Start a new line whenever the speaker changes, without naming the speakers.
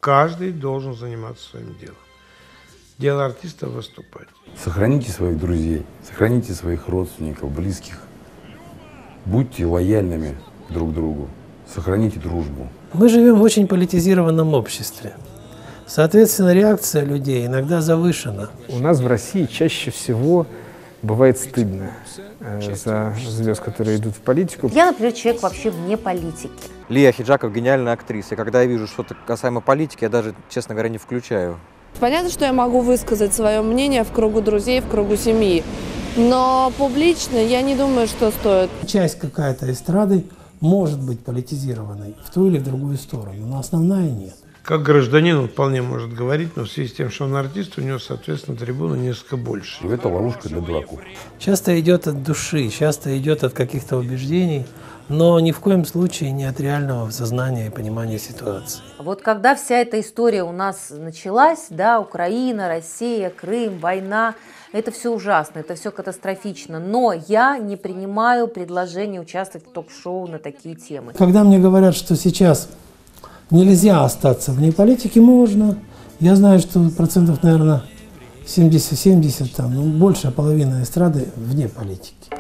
Каждый должен заниматься своим делом. Дело артиста — выступать.
Сохраните своих друзей, сохраните своих родственников, близких. Будьте лояльными друг другу, сохраните дружбу.
Мы живем в очень политизированном обществе. Соответственно, реакция людей иногда завышена.
У нас в России чаще всего бывает стыдно за звезд, которые идут в политику.
Я, например, человек вообще вне политики.
Лия Ахеджакова гениальная актриса. И когда я вижу что-то касаемо политики, я даже, честно говоря, не включаю.
Понятно, что я могу высказать свое мнение в кругу друзей, в кругу семьи. Но публично я не думаю, что стоит.
Часть какая-то эстрады может быть политизированной в ту или в другую сторону, но основная нет.
Как гражданин он вполне может говорить, но в связи с тем, что он артист, у него, соответственно, трибуна несколько больше.
И это ловушка для дураков.
Часто идет от души, часто идет от каких-то убеждений, но ни в коем случае не от реального сознания и понимания ситуации.
Вот когда вся эта история у нас началась, да, Украина, Россия, Крым, война, это все ужасно, это все катастрофично, но я не принимаю предложение участвовать в ток-шоу на такие темы.
Когда мне говорят, что сейчас нельзя остаться вне политики, можно. Я знаю, что процентов, наверное, 70-70, там, ну, большая половина эстрады вне политики.